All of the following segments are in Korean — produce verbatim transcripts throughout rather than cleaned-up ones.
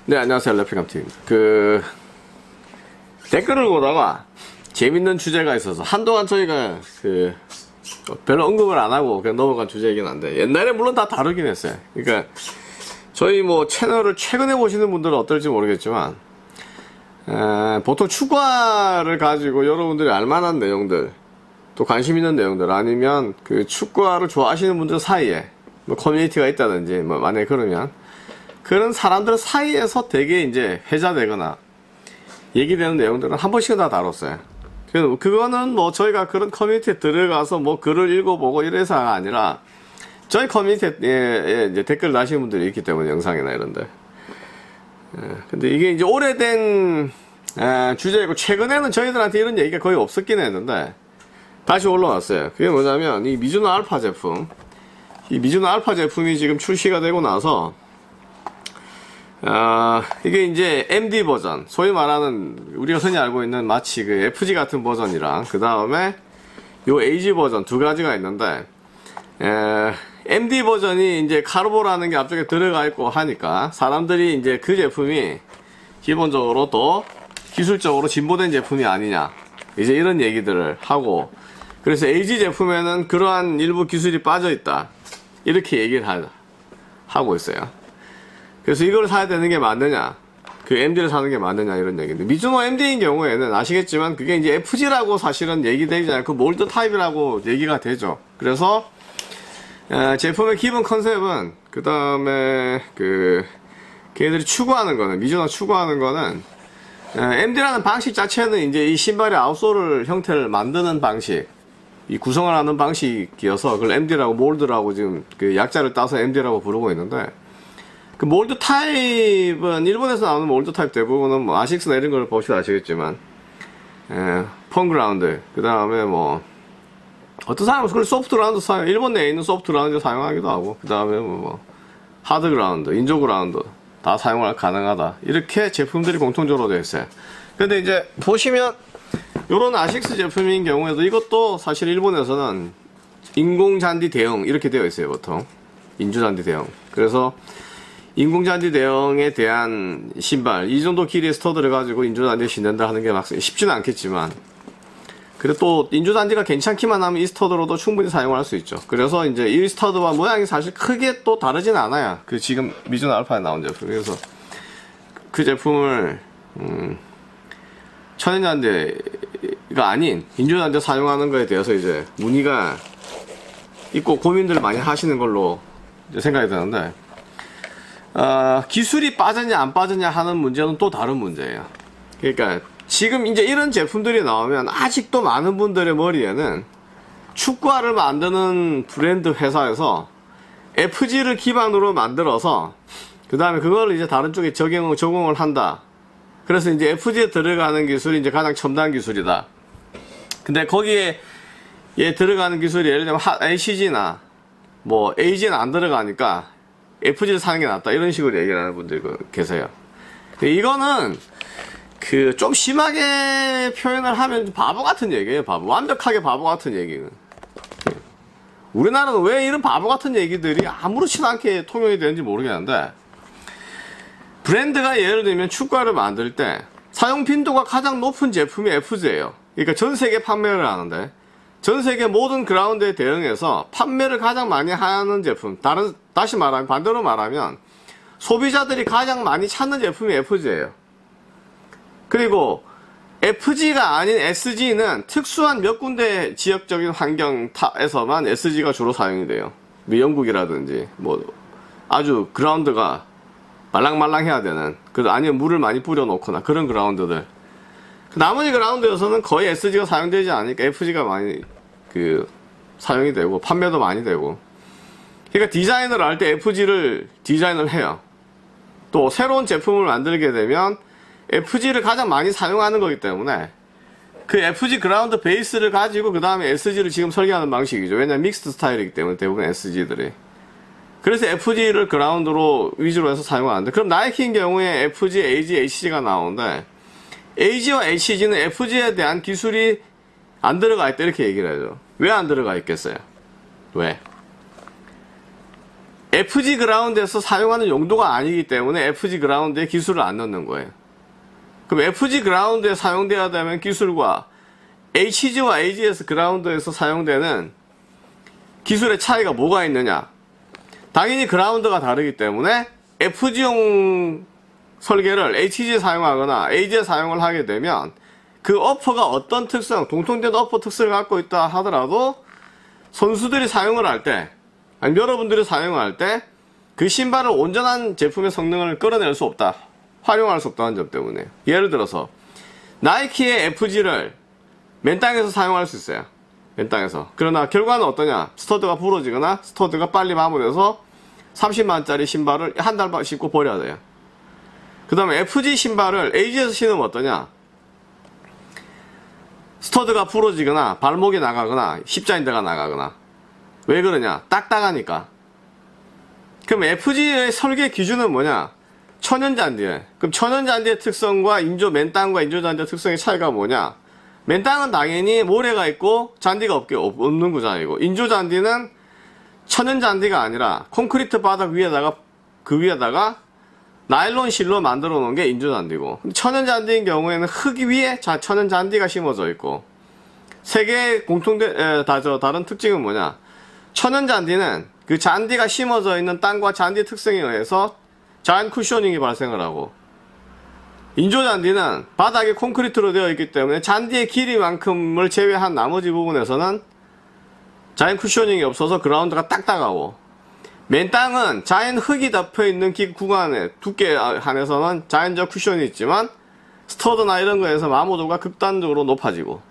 네, 안녕하세요. 레플리감팀입니다. 그 댓글을 보다가 재밌는 주제가 있어서 한동안 저희가 그 별로 언급을 안 하고 그냥 넘어간 주제이긴 한데, 옛날에 물론 다 다루긴 했어요. 그러니까 저희 뭐 채널을 최근에 보시는 분들은 어떨지 모르겠지만, 에, 보통 축구화를 가지고 여러분들이 알만한 내용들, 또 관심 있는 내용들, 아니면 그 축구화를 좋아하시는 분들 사이에 뭐 커뮤니티가 있다든지, 뭐 만약에 그러면 그런 사람들 사이에서 되게 이제 회자되거나 얘기되는 내용들은 한 번씩은 다 다뤘어요. 그거는 뭐 저희가 그런 커뮤니티에 들어가서 뭐 글을 읽어보고 이래서가 아니라, 저희 커뮤니티에 이제 댓글 다시는 분들이 있기 때문에, 영상이나 이런데. 예, 근데 이게 이제 오래된 에, 주제이고, 최근에는 저희들한테 이런 얘기가 거의 없었긴 했는데 다시 올라왔어요. 그게 뭐냐면, 이 미즈노 알파 제품, 이 미즈노 알파 제품이 지금 출시가 되고 나서, 아, 이게 이제 엠디 버전, 소위 말하는 우리가 흔히 알고 있는 마치 그 에프지 같은 버전이랑, 그 다음에 요 에이지 버전 두 가지가 있는데, 에, 엠디 버전이 이제 카르보라는 게 앞쪽에 들어가 있고 하니까 사람들이 이제 그 제품이 기본적으로 더 기술적으로 진보된 제품이 아니냐, 이제 이런 얘기들을 하고, 그래서 에이지 제품에는 그러한 일부 기술이 빠져 있다, 이렇게 얘기를 하, 하고 있어요. 그래서 이걸 사야 되는 게 맞느냐, 그 엠디를 사는 게 맞느냐, 이런 얘기인데, 미즈노 엠디인 경우에는 아시겠지만 그게 이제 에프지라고 사실은 얘기되지 않고 몰드 타입이라고 얘기가 되죠. 그래서 에, 제품의 기본 컨셉은, 그 다음에 그 걔네들이 추구하는 거는, 미즈노가 추구하는 거는 에, 엠디라는 방식 자체는 이제 이 신발의 아웃솔 형태를 만드는 방식, 이 구성을 하는 방식이어서 그걸 엠디라고, 몰드라고 지금 그 약자를 따서 엠디라고 부르고 있는데, 그 몰드 타입은 일본에서 나오는 몰드 타입 대부분은 뭐 아식스나 이런 걸 보시면 아시겠지만, 에, 펑그라운드, 그 다음에 뭐 어떤 사람은 그걸 소프트그라운드 사용, 일본 내에 있는 소프트그라운드 사용하기도 하고, 그 다음에 뭐, 뭐 하드그라운드, 인조그라운드 다 사용을 가능하다, 이렇게 제품들이 공통적으로 되어 있어요. 근데 이제 보시면 요런 아식스 제품인 경우에도 이것도 사실 일본에서는 인공잔디 대형 이렇게 되어 있어요. 보통 인조잔디 대형. 그래서 인공잔디 대형에 대한 신발, 이 정도 길이의 스터드를 가지고 인조잔디에 신는다 하는 게 막 쉽지는 않겠지만, 그래도 또 인조잔디가 괜찮기만 하면 이 스터드로도 충분히 사용할 수 있죠. 그래서 이제 이 스터드와 모양이 사실 크게 또 다르진 않아요. 그 지금 미즈노 알파에 나온 제품. 그래서 그 제품을 음, 천연잔디가 아닌 인조잔디 사용하는 거에 대해서 이제 문의가 있고 고민들을 많이 하시는 걸로 이제 생각이 드는데, 어, 기술이 빠졌냐 안 빠졌냐 하는 문제는 또 다른 문제예요. 그러니까 지금 이제 이런 제품들이 나오면 아직도 많은 분들의 머리에는 축구화를 만드는 브랜드 회사에서 에프지를 기반으로 만들어서 그 다음에 그걸 이제 다른 쪽에 적용, 적용을 한다. 그래서 이제 에프지에 들어가는 기술이 이제 가장 첨단 기술이다. 근데 거기에 예 들어가는 기술이 예를 들면 에이씨지나 뭐 에이지는 안 들어가니까 에프지를 사는 게 낫다, 이런 식으로 얘기를 하는 분들이 계세요. 이거는 그 좀 심하게 표현을 하면 바보 같은 얘기예요. 바보, 완벽하게 바보 같은 얘기는. 우리나라는 왜 이런 바보 같은 얘기들이 아무렇지도 않게 통용이 되는지 모르겠는데, 브랜드가 예를 들면 축구화를 만들 때 사용 빈도가 가장 높은 제품이 에프지예요. 그러니까 전 세계 판매를 하는데, 전 세계 모든 그라운드에 대응해서 판매를 가장 많이 하는 제품, 다른, 다시 말하면, 반대로 말하면 소비자들이 가장 많이 찾는 제품이 에프지예요. 그리고 에프지가 아닌 에스지는 특수한 몇 군데 지역적인 환경에서만 에스지가 주로 사용이 돼요. 뭐 영국이라든지 뭐 아주 그라운드가 말랑말랑해야 되는, 그 아니면 물을 많이 뿌려 놓거나 그런 그라운드들, 나머지 그라운드에서는 거의 에스지가 사용되지 않으니까 에프지가 많이 그 사용이 되고 판매도 많이 되고. 그러니까 디자인을 할 때 에프지를 디자인을 해요. 또 새로운 제품을 만들게 되면 에프지를 가장 많이 사용하는 거기 때문에 그 에프지 그라운드 베이스를 가지고 그 다음에 에스지를 지금 설계하는 방식이죠. 왜냐면 믹스드 스타일이기 때문에 대부분 에스지들이. 그래서 에프지를 그라운드로 위주로 해서 사용하는데, 그럼 나이키인 경우에 에프지, 에이지, 에이치지가 나오는데, 에이지와 에이치지는 에프지에 대한 기술이 안 들어가 있다, 이렇게 얘기를 하죠. 왜 안 들어가 있겠어요? 왜? 에프지 그라운드에서 사용하는 용도가 아니기 때문에 에프지 그라운드에 기술을 안 넣는 거예요. 그럼 에프지 그라운드에 사용돼야 되는 기술과 에이치지와 에이지에스 그라운드에서 사용되는 기술의 차이가 뭐가 있느냐? 당연히 그라운드가 다르기 때문에 에프지용 설계를 에이치지에 사용하거나 에이지에 사용을 하게 되면 그 어퍼가 어떤 특성, 동통된 어퍼 특성을 갖고 있다 하더라도 선수들이 사용을 할 때, 아니 여러분들이 사용할 때 그 신발을 온전한 제품의 성능을 끌어낼 수 없다, 활용할 수 없다는 점 때문에. 예를 들어서 나이키의 에프지를 맨땅에서 사용할 수 있어요. 맨땅에서. 그러나 결과는 어떠냐? 스터드가 부러지거나 스터드가 빨리 마모돼서 삼십만원짜리 신발을 한 달 신고 버려야 돼요. 그 다음에 에프지 신발을 에이지에서 신으면 어떠냐? 스터드가 부러지거나 발목이 나가거나 십자인대가 나가거나. 왜 그러냐? 딱딱하니까. 그럼 에프지의 설계 기준은 뭐냐? 천연잔디에. 그럼 천연잔디의 특성과 인조 맨땅과 인조잔디의 특성의 차이가 뭐냐? 맨땅은 당연히 모래가 있고 잔디가 없게 없는 구장이고, 인조잔디는 천연잔디가 아니라 콘크리트 바닥 위에다가 그 위에다가 나일론 실로 만들어 놓은 게 인조잔디고, 천연잔디인 경우에는 흙 위에 자, 천연잔디가 심어져 있고. 세 개의 공통된 에, 다, 저, 다른 특징은 뭐냐? 천연잔디는 그 잔디가 심어져 있는 땅과 잔디 특성에 의해서 자연 쿠셔닝이 발생을 하고, 인조잔디는 바닥이 콘크리트로 되어 있기 때문에 잔디의 길이만큼을 제외한 나머지 부분에서는 자연 쿠셔닝이 없어서 그라운드가 딱딱하고, 맨땅은 자연 흙이 덮여있는 구간에 두께 한해서는 자연적 쿠션이 있지만 스터드나 이런 거에서 마모도가 극단적으로 높아지고.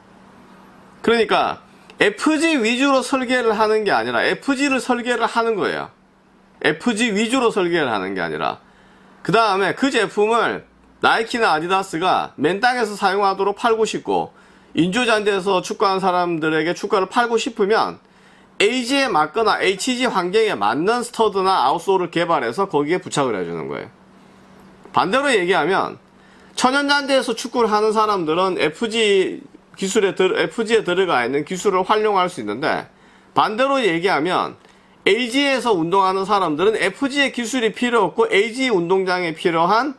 그러니까 에프지 위주로 설계를 하는 게 아니라 에프지를 설계를 하는 거예요. 에프지 위주로 설계를 하는 게 아니라. 그 다음에 그 제품을 나이키나 아디다스가 맨땅에서 사용하도록 팔고 싶고, 인조잔디에서 축구하는 사람들에게 축구를 팔고 싶으면 에이지에 맞거나 에이치지 환경에 맞는 스터드나 아웃솔을 개발해서 거기에 부착을 해주는 거예요. 반대로 얘기하면 천연잔디에서 축구를 하는 사람들은 에프지 기술에 에프지에 들어가 있는 기술을 활용할 수 있는데, 반대로 얘기하면 에이지에서 운동하는 사람들은 에프지의 기술이 필요 없고 에이지 운동장에 필요한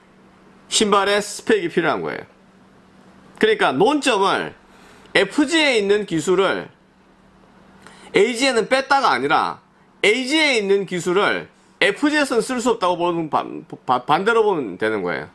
신발의 스펙이 필요한 거예요. 그러니까 논점을 에프지에 있는 기술을 에이지에는 뺐다가 아니라 에이지에 있는 기술을 에프지에서는 쓸 수 없다고 보는 반, 반대로 보면 되는 거예요.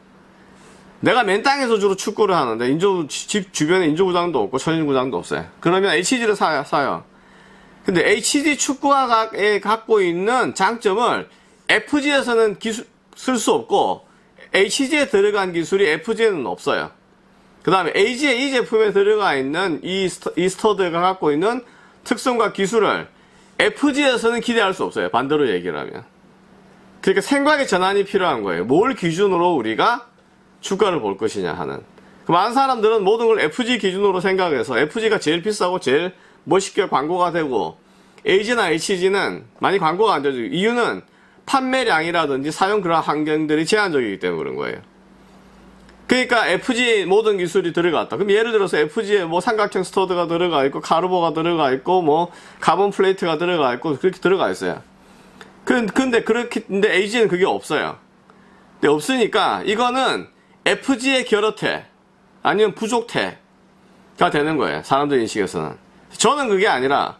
내가 맨 땅에서 주로 축구를 하는데 인조, 집 주변에 인조구장도 없고 천연구장도 없어요. 그러면 에이치지를 사, 사요. 근데 에이치지 축구화가 갖고 있는 장점을 에프지에서는 기술 쓸 수 없고 에이치지에 들어간 기술이 에프지에는 없어요. 그 다음에 에이지에 이 제품에 들어가 있는 이, 스터, 이 스터드가 갖고 있는 특성과 기술을 에프지에서는 기대할 수 없어요. 반대로 얘기를 하면. 그러니까 생각의 전환이 필요한 거예요. 뭘 기준으로 우리가 주가를 볼 것이냐 하는. 많은 사람들은 모든 걸 에프지 기준으로 생각해서 에프지가 제일 비싸고 제일 멋있게 광고가 되고, 에이지나 에이치지는 많이 광고가 안 되죠. 이유는 판매량이라든지 사용 그런 환경들이 제한적이기 때문에 그런 거예요. 그러니까 에프지 모든 기술이 들어갔다. 그럼 예를 들어서 에프지에 뭐 삼각형 스터드가 들어가 있고 카르보가 들어가 있고 뭐 카본 플레이트가 들어가 있고 그렇게 들어가 있어요. 근데 그렇게 근데 에이지는 그게 없어요. 근데 없으니까 이거는 에프지의 결여태 아니면 부족태가 되는 거예요. 사람들 인식에서는. 저는 그게 아니라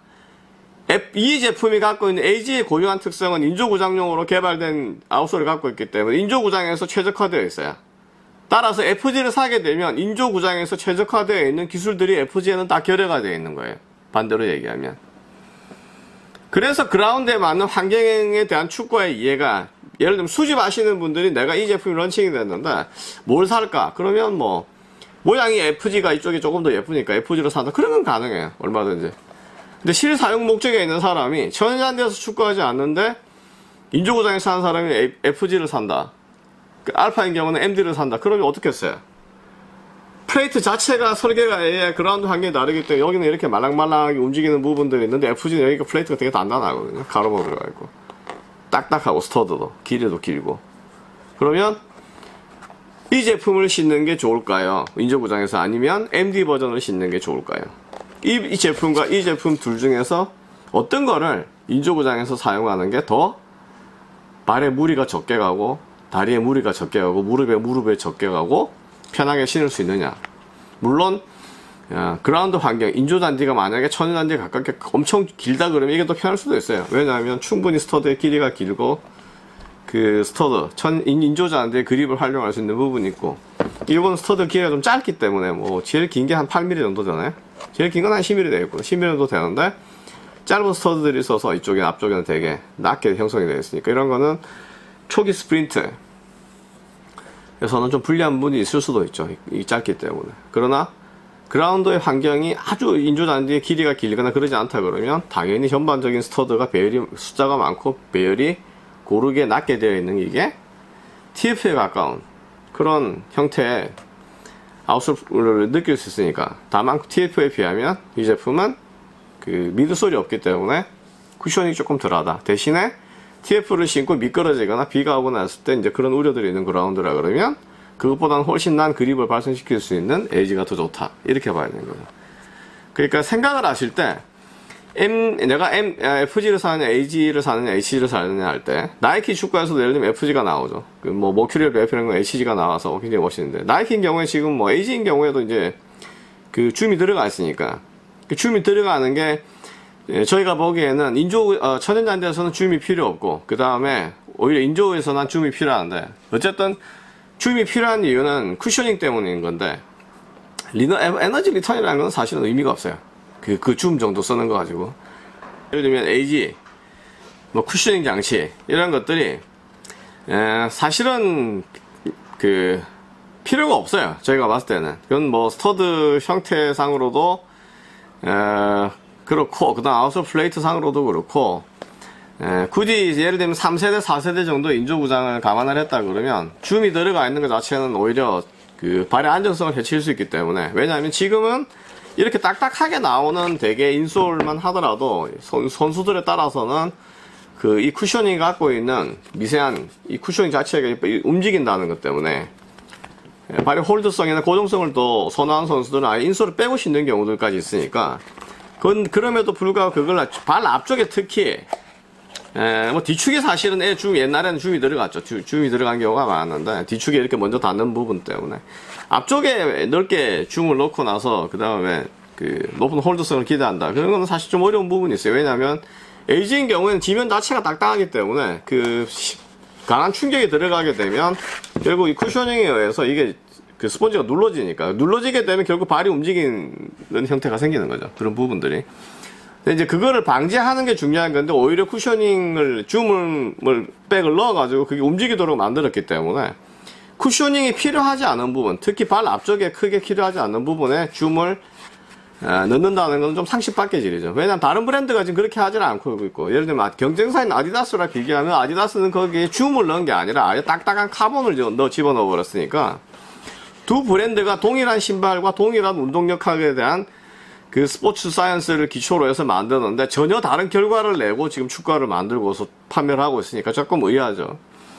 이 제품이 갖고 있는 에이지의 고유한 특성은 인조구장용으로 개발된 아웃솔을 갖고 있기 때문에 인조구장에서 최적화되어 있어요. 따라서 에프지를 사게 되면 인조구장에서 최적화되어 있는 기술들이 에프지에는 다 결여가 되어 있는 거예요. 반대로 얘기하면. 그래서 그라운드에 맞는 환경에 대한 축구의 이해가, 예를 들면 수집하시는 분들이 내가 이 제품이 런칭이 됐는데 뭘 살까? 그러면 뭐 모양이 에프지가 이쪽이 조금 더 예쁘니까 에프지로 산다. 그러면 가능해요. 얼마든지. 근데 실사용 목적에 있는 사람이 천연잔디에서 축구하지 않는데 인조구장에서 사는 사람이 에프지를 산다. 그 알파인 경우는 엠디를 산다. 그러면 어떻게 했어요? 플레이트 자체가 설계가 예, 그라운드 환경이 다르기 때문에 여기는 이렇게 말랑말랑하게 움직이는 부분들이 있는데 에프지는 여기가 플레이트가 되게 단단하거든요. 가로로 들어가 있고 딱딱하고 스터드도 길이도 길고. 그러면 이 제품을 신는 게 좋을까요? 인조구장에서 아니면 엠디 버전을 신는 게 좋을까요? 이, 이 제품과 이 제품 둘 중에서 어떤 거를 인조구장에서 사용하는 게 더 발에 무리가 적게 가고 다리에 무리가 적게 가고 무릎에 무릎에 적게 가고 편하게 신을 수 있느냐. 물론 야, 그라운드 환경, 인조잔디가 만약에 천연잔디에 가깝게 엄청 길다 그러면 이게 더 편할 수도 있어요. 왜냐하면 충분히 스터드의 길이가 길고 그 스터드, 천, 인조잔디의 그립을 활용할 수 있는 부분이 있고, 일본 스터드 길이가 좀 짧기 때문에 뭐 제일 긴 게 한 팔 밀리미터 정도 되나요? 제일 긴 건 한 십 밀리미터 되겠고 십 밀리미터 정도 되는데 짧은 스터드들이 있어서 이쪽에 앞쪽에는 되게 낮게 형성이 되어 있으니까 이런 거는 초기 스프린트 에서는 좀 불리한 부분이 있을 수도 있죠. 이 짧기 때문에. 그러나 그라운드의 환경이 아주 인조잔디의 길이가 길거나 그러지 않다 그러면 당연히 전반적인 스터드가 배열이 숫자가 많고 배열이 고르게 낮게 되어 있는 이게 티에프에 가까운 그런 형태의 아웃솔을 느낄 수 있으니까. 다만 티에프에 비하면 이 제품은 그 미드솔이 없기 때문에 쿠셔닝이 조금 덜하다. 대신에 티에프를 신고 미끄러지거나 비가 오고 났을 때 이제 그런 우려들이 있는 그라운드라 그러면 그것보다는 훨씬 난 그립을 발생시킬 수 있는 에이지가 더 좋다. 이렇게 봐야 되는 거죠. 그러니까 생각을 하실 때 M, 내가 M, 에프지를 사느냐 에이지를 사느냐 에이치지를 사느냐 할 때 나이키 축구에서도 예를 들면 에프지가 나오죠. 그 뭐 머큐리얼 베이프라는 건 에이치지가 나와서 굉장히 멋있는데 나이키인 경우에 지금 뭐 에이지인 경우에도 이제 그 줌이 들어가 있으니까 그 줌이 들어가는 게 예, 저희가 보기에는 인조 어, 천연잔디에서는 줌이 필요 없고 그 다음에 오히려 인조에서는 줌이 필요한데 어쨌든 줌이 필요한 이유는 쿠셔닝 때문인 건데 리너, 에너지 리턴이라는 건 사실은 의미가 없어요. 그, 그 줌 정도 쓰는 거 가지고. 예를 들면 에이지, 뭐 쿠셔닝 장치 이런 것들이 에, 사실은 그 필요가 없어요. 저희가 봤을 때는. 그건 뭐 스터드 형태상으로도 에, 그렇고 그 다음 아웃솔 플레이트 상으로도 그렇고 에, 굳이 예를 들면 삼 세대 사 세대 정도 인조구장을 감안을 했다 그러면 줌이 들어가 있는 것 자체는 오히려 그 발의 안정성을 해칠 수 있기 때문에. 왜냐하면 지금은 이렇게 딱딱하게 나오는 대개 인솔만 하더라도 선, 선수들에 따라서는 그 이 쿠셔닝이 갖고 있는 미세한 이 쿠셔닝 자체가 움직인다는 것 때문에 발의 홀드성이나 고정성을 더 선호하는 선수들은 아예 인솔을 빼고 신는 경우들까지 있으니까. 그건 그럼에도 불구하고 그걸 발 앞쪽에 특히 에, 뭐 뒤축에 사실은 애 줌 옛날에는 줌이 들어갔죠. 줌, 줌이 들어간 경우가 많았는데 뒤축에 이렇게 먼저 닿는 부분 때문에 앞쪽에 넓게 줌을 넣고 나서 그 다음에 그 높은 홀드성을 기대한다. 그런 거는 사실 좀 어려운 부분이 있어요. 왜냐하면 에이지인 경우에는 지면 자체가 딱딱하기 때문에 그 강한 충격이 들어가게 되면 결국 이 쿠셔닝에 의해서 이게 그 스펀지가 눌러지니까 눌러지게 되면 결국 발이 움직이는 형태가 생기는 거죠. 그런 부분들이. 근데 이제 그거를 방지하는 게 중요한 건데 오히려 쿠셔닝을 줌을 백을 넣어가지고 그게 움직이도록 만들었기 때문에 쿠셔닝이 필요하지 않은 부분, 특히 발 앞쪽에 크게 필요하지 않는 부분에 줌을 넣는다는 건 좀 상식밖의 질이죠. 왜냐면 다른 브랜드가 지금 그렇게 하지는 않고 있고, 예를 들면 경쟁사인 아디다스랑 비교하면 아디다스는 거기에 줌을 넣은 게 아니라 아예 딱딱한 카본을 넣어 집어넣어 버렸으니까 두 브랜드가 동일한 신발과 동일한 운동력학에 대한 그 스포츠 사이언스를 기초로 해서 만드는데 전혀 다른 결과를 내고 지금 축구화를 만들고서 판매를 하고 있으니까 조금 의아하죠.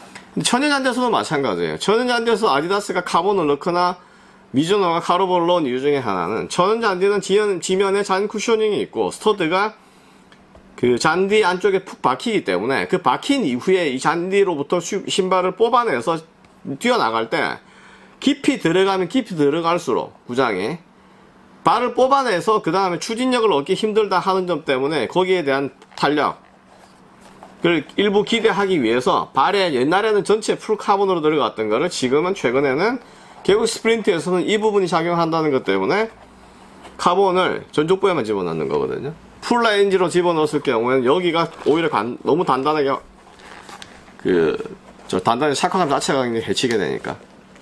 천연잔디에서도 마찬가지예요. 천연잔디에서 아디다스가 카본을 넣거나 미즈노가 카르본을 넣은 이유 중에 하나는 천연잔디는 지면, 지면에 잔 쿠셔닝이 있고 스터드가 그 잔디 안쪽에 푹 박히기 때문에 그 박힌 이후에 이 잔디로부터 슈, 신발을 뽑아내서 뛰어나갈 때 깊이 들어가면 깊이 들어갈수록 구장에 발을 뽑아내서 그 다음에 추진력을 얻기 힘들다 하는 점 때문에 거기에 대한 탄력을 일부 기대하기 위해서 발에 옛날에는 전체 풀 카본으로 들어갔던 거를 지금은 최근에는 결국 스프린트에서는 이 부분이 작용한다는 것 때문에 카본을 전족부에만 집어넣는 거거든요. 풀 레인지로 집어넣었을 경우에는 여기가 오히려 간, 너무 단단하게 그 저 단단히 샤크함 자체가 굉장히 해치게 되니까.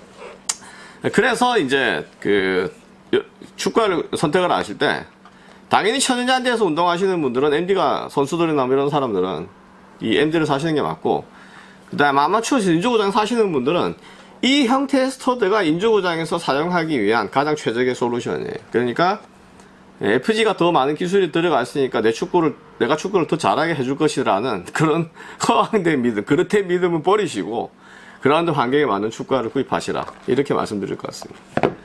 그래서 이제 그 축구화를 선택을 하실 때 당연히 천연잔디에서 운동하시는 분들은 엠디가 선수들이나 이런 사람들은 이 엠디를 사시는 게 맞고, 그 다음에 아마추어 인조구장 사시는 분들은 이 형태의 스터드가 인조구장에서 사용하기 위한 가장 최적의 솔루션이에요. 그러니까 에프지가 더 많은 기술이 들어갔으니까 내 축구를 내가 축구를 더 잘하게 해줄 것이라는 그런 허황된 믿음, 그릇된 믿음은 버리시고 그라운드 환경에 맞는 축구화를 구입하시라, 이렇게 말씀드릴 것 같습니다.